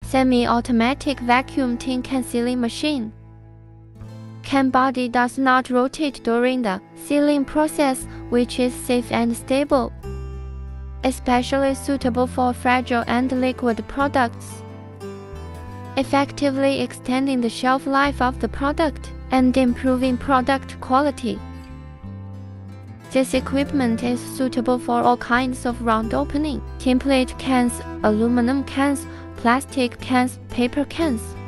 Semi-automatic vacuum tin can sealing machine. Can body does not rotate during the sealing process, which is safe and stable, especially suitable for fragile and liquid products, effectively extending the shelf life of the product and improving product quality. This equipment is suitable for all kinds of round opening, tinplate cans, aluminum cans, plastic cans, paper cans.